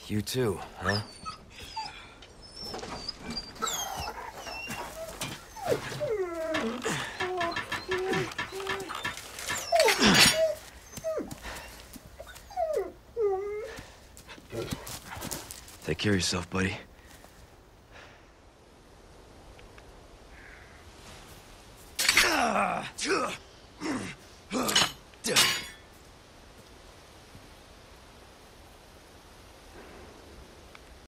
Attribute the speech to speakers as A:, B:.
A: You too, huh? Take care of yourself, buddy.